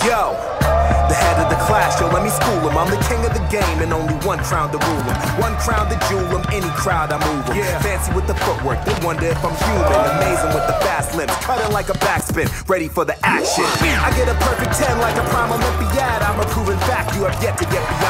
Yo, the head of the class, yo, let me school him. I'm the king of the game and only one crown to rule him. One crown to jewel him, any crowd I move him. Yeah. Fancy with the footwork, they wonder if I'm human. Amazing with the fast limbs, cutting like a backspin, ready for the action. I get a perfect 10 like a prime Olympiad. I'm a proven fact you have yet to get beyond.